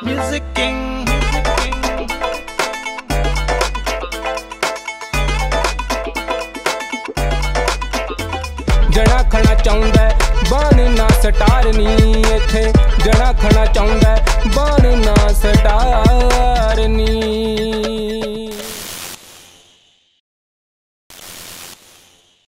Music King. जणा खना चाहुंदा बनना स्टार नी इत्थे जणा खना चाहुंदा बनना